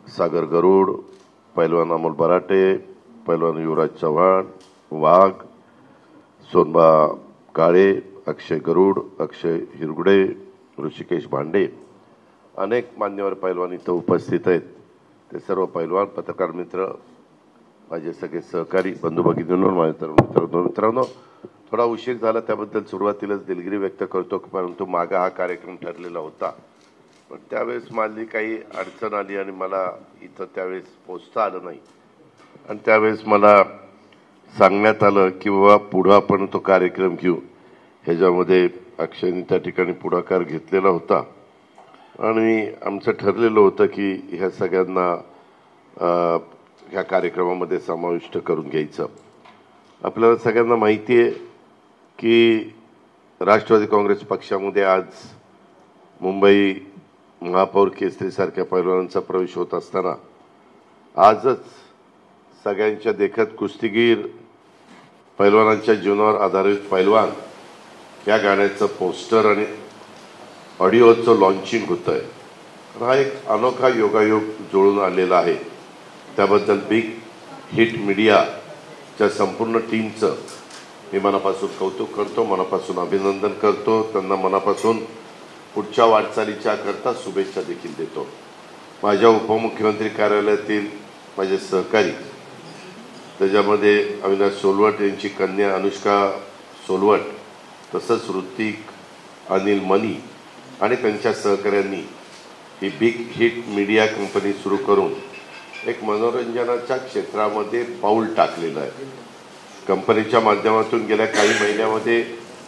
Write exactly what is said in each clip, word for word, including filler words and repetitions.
सागर गरुड, पैलवान अमोल बराटे, पैलवान युवराज चव्हाण, वाघ, सोनबा काळे, अक्षय गरुड, अक्षय हिरगुडे, ऋषिकेश भांडे, अनेक मान्यवर पैलवान इथं उपस्थित आहेत। ते सर्व पैलवान, पत्रकार मित्र, माझे सगळे सहकारी, बंधू भगिनींनो, माझे तरुण मित्रांनो मित्रांनो थोडा उशीर झाला त्याबद्दल सुरुवातीलाच दिलगिरी व्यक्त करतो, परंतु मागा हा कार्यक्रम ठरलेला होता, पण त्यावेळेस माझी काही अडचण आली आणि मला इथं त्यावेळेस पोहोचता आलं नाही। आणि त्यावेळेस मला सांगण्यात आलं की बाबा पुढे आपण तो कार्यक्रम घेऊ। ह्याच्यामध्ये अक्षयने त्या ठिकाणी पुढाकार घेतलेला होता आणि आमचं ठरलेलं होतं की ह्या सगळ्यांना ह्या कार्यक्रमामध्ये समाविष्ट करून घ्यायचं। आपल्याला सगळ्यांना माहिती आहे की राष्ट्रवादी काँग्रेस पक्षामध्ये आज मुंबई महापौर केसरीसारख्या पैलवानांचा प्रवेश होत असताना आजच सगळ्यांच्या देखत कुस्तीगीर पैलवानांच्या जीवनावर आधारित पैलवान या गाण्याचं पोस्टर आणि ऑडिओचं लॉन्चिंग होत आहे। हा एक अनोखा योगायोग जुळून आलेला आहे। त्याबद्दल बिग हिट मीडियाच्या संपूर्ण टीमचं मी मनापासून कौतुक करतो, मनापासून अभिनंदन करतो, त्यांना मनापासून पुढच्या वाटचालीच्या करता शुभेच्छा देखील देतो। माझ्या उपमुख्यमंत्री कार्यालयातील माझे सहकारी, त्याच्यामध्ये अविनाश सोलवट यांची कन्या अनुष्का सोलवट, तसंच ऋतिक, अनिल मनी आणि त्यांच्या सहकाऱ्यांनी ही बिग हिट मीडिया कंपनी सुरू करून एक मनोरंजनाच्या क्षेत्रामध्ये पाऊल टाकलेलं आहे। कंपनीच्या माध्यमातून गेल्या काही महिन्यामध्ये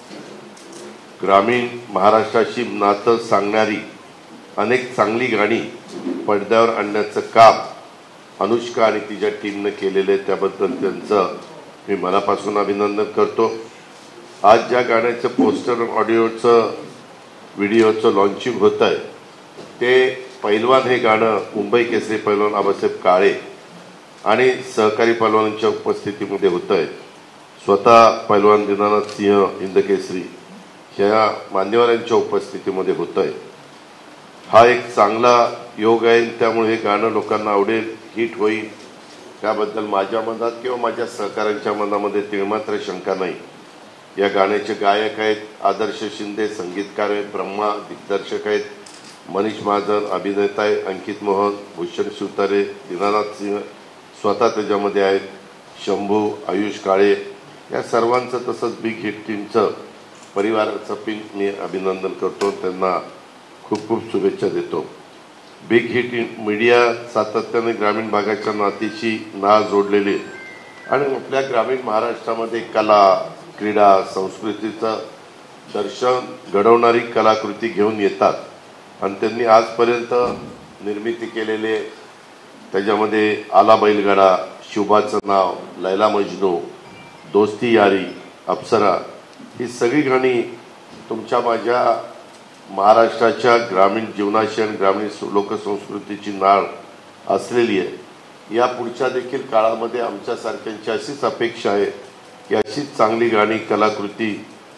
ग्रामीण महाराष्ट्राशी नातं सांगणारी अनेक चांगली गाणी पडद्यावर आणण्याचं काम अनुष्का आणि तिच्या टीमने केलेले, त्याबद्दल त्यांचं मी मनापासून अभिनंदन करतो। आज ज्या गाण्याचं पोस्टर, ऑडिओचं, व्हिडिओचं लॉन्चिंग होत आहे ते पैलवान हे गाणं मुंबई केसरी पैलवान आबासाहेब काळे आणि सहकारी पैलवानांच्या उपस्थितीमध्ये होत आहे। स्वतः पैलवान दीनानाथ सिंह हिंदकेसरी ह्या मान्यवरांच्या उपस्थितीमध्ये होत आहे। हा एक चांगला योग आहे, त्यामुळे हे गाणं लोकांना आवडेल, हिट होईल, त्याबद्दल माझ्या मनात किंवा माझ्या सहकाऱ्यांच्या मनामध्ये तिळमात्र शंका नाही। या गाण्याचे गायक आहेत आदर्श शिंदे, संगीतकार आहेत ब्रह्मा, दिग्दर्शक आहेत मनीष महाजन, अभिनेता आहे अंकित मोहन, भूषण शिवतारे, दीनानाथ सिंह स्वतः त्याच्यामध्ये आहेत, शंभू, आयुष काळे, या सर्वांचं तसंच बिग हिट टीमचं परिवाराचं पिन मी अभिनंदन करतो, त्यांना खूप खूप शुभेच्छा देतो। बिग हिट मीडिया सातत्याने ग्रामीण भागाच्या नातीशी नाळ जोडलेले आणि आपल्या ग्रामीण महाराष्ट्रामध्ये कला, क्रीडा, संस्कृतीचं दर्शन घडवणारी कलाकृती घेऊन येतात आणि त्यांनी आजपर्यंत निर्मिती केलेले, त्याच्यामध्ये आला बैलगाडा, शुभाचं नाव, लैला मजनू, दोस्ती यारी, अप्सरा, ही सगळी गाणी तुमच्या माझ्या महाराष्ट्राच्या ग्रामीण जीवनाशी आणि ग्रामीण लोकसंस्कृतीची नाळ असलेली आहे। या पुढच्या देखील काळामध्ये आमच्यासारख्यांची अशीच अपेक्षा आहे की अशीच चांगली गाणी, कलाकृती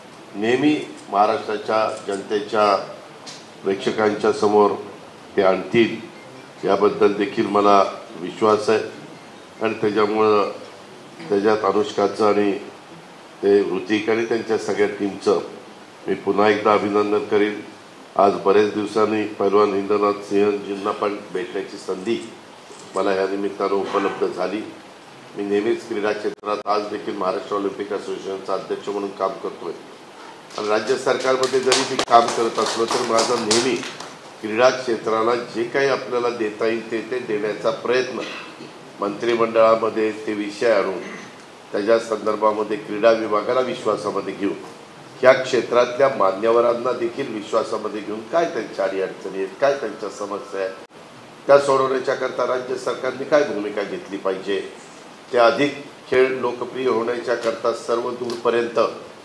नेहमी महाराष्ट्राच्या जनतेच्या, प्रेक्षकांच्या समोर ते आणतील, याबद्दल देखील मला विश्वास आहे। आणि त्याच्यामुळं त्याच्यात अनुष्काचं आणि ते ऋतिक आणि त्यांच्या सगळ्या टीमचं मी पुन्हा एकदा अभिनंदन करीन। आज बरेच दिवसांनी पैलवान हिंदनाथ सिंहजींना पण भेटण्याची संधी मला या निमित्तानं उपलब्ध झाली। मी नेहमीच क्रीडा क्षेत्रात आज देखील महाराष्ट्र ऑलिम्पिक असोसिएशनचा अध्यक्ष म्हणून काम करतोय आणि राज्य सरकारमध्ये जरी मी काम करत असलो तर माझा नेहमी क्रीडा क्षेत्राला जे काही आपल्याला देता येईल ते ते देण्याचा प्रयत्न, मंत्रिमंडळामध्ये ते विषय आणून त्याच्या संदर्भामध्ये क्रीडा विभागाला विश्वासामध्ये घेऊन या क्षेत्रातल्या मान्यवरांना देखील विश्वासामध्ये घेऊन काय त्यांच्या अडीअडचणी आहेत, काय त्यांच्या समस्या आहेत, त्या सोडवण्याच्या करता राज्य सरकारने काय भूमिका घेतली पाहिजे, त्या अधिक खेळ लोकप्रिय होण्याच्या करता सर्व दूरपर्यंत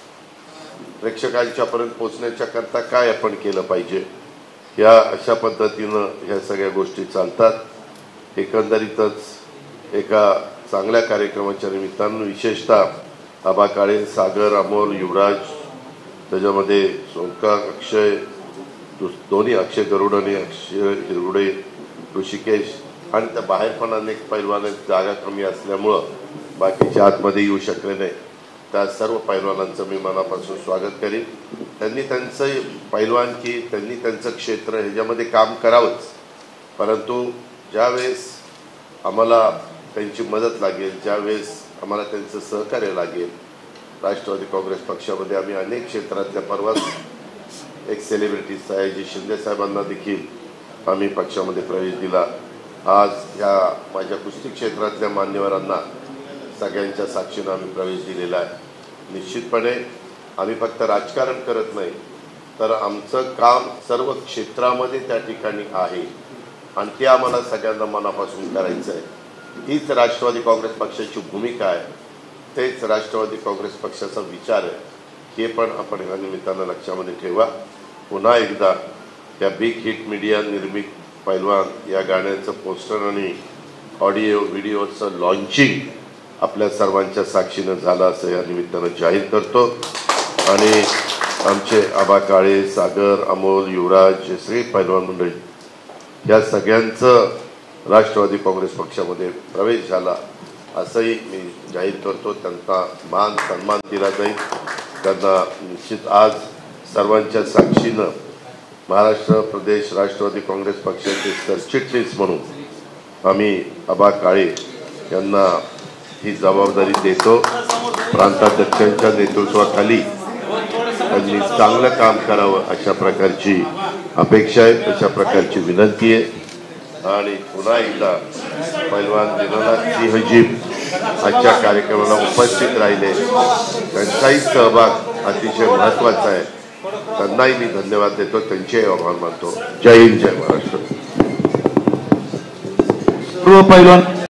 प्रेक्षकांच्यापर्यंत पोहोचण्याच्या करता काय आपण केलं पाहिजे, या अशा पद्धतीनं ह्या सगळ्या गोष्टी चालतात। एकंदरीतच एका चांगल्या कार्यक्रमाच्या निमित्तानं विशेषतः आबा काळे, सागर, अमोल, युवराज, त्याच्यामध्ये सोनका, अक्षय, दोन्ही अक्षय गरुड आणि अक्षय हिरगुडे, ऋषिकेश आणि त्या बाहेर पण अनेक पैलवान जागा कमी असल्यामुळं बाकीच्या आतमध्ये येऊ शकले नाही. त्या सर्व पैलवानांचं मी मनापासून स्वागत करीन. त्यांनी त्यांचं पैलवानकी, त्यांनी त्यांचं क्षेत्र ह्याच्यामध्ये काम करावंच, परंतु ज्यावेळेस आम्हाला त्यांची मदत लागेल, ज्यावेळेस आम्हाला त्यांचं सहकार्य लागेल, राष्ट्रवादी काँग्रेस पक्षामध्ये आम्ही अनेक क्षेत्रातल्या परवाच एक सेलिब्रिटी सयाजी शिंदे साहेबांना देखील आम्ही पक्षामध्ये प्रवेश दिला. आज या माझ्या कुस्ती क्षेत्रातल्या मान्यवरांना सगळ्यांच्या साक्षीनं आम्ही प्रवेश दिलेला आहे. निश्चितपणे आम्ही फक्त राजकारण करत नाही, तर आमचं काम सर्व क्षेत्रामध्ये त्या ठिकाणी आहे आणि ते आम्हाला सगळ्यांना मनापासून करायचं आहे. हीच राष्ट्रवादी काँग्रेस पक्षाची भूमिका आहे, तेच राष्ट्रवादी काँग्रेस पक्षाचा विचार आहे. हे पण आपण या निमित्तानं लक्षामध्ये ठेवा. पुन्हा एकदा या बिग हिट मीडिया निर्मित पैलवान या गाण्याचं पोस्टर आणि ऑडिओ व्हिडिओचं लॉन्चिंग आपल्या सर्वांच्या साक्षीनं झालं असं या निमित्तानं जाहीर करतो. आणि आमचे आबा काळे, सागर, अमोल, युवराज, जयश्री पैलवान मंडळी या सगळ्यांचं राष्ट्रवादी काँग्रेस पक्षामध्ये प्रवेश झाला असंही मी जाहीर करतो. त्यांचा मान सन्मान दिला जाईल. त्यांना निश्चित आज सर्वांच्या साक्षीनं महाराष्ट्र प्रदेश राष्ट्रवादी काँग्रेस पक्षाचे सरचिटणीस म्हणून आम्ही आबा काळे यांना ही जबाबदारी देतो. प्रांताध्यक्षांच्या नेतृत्वाखाली त्यांनी चांगलं काम करावं अशा प्रकारची अपेक्षा आहे, अशा प्रकारची विनंती आहे. आणि पुन्हा एकदा पैलवान दीनानाथ सिंहजी आजच्या कार्यक्रमाला उपस्थित राहिले, त्यांचाही सहभाग अतिशय महत्त्वाचा आहे. त्यांनाही मी धन्यवाद देतो, त्यांचेही आभार मानतो. जय हिंद, जय महाराष्ट्र. पैलवान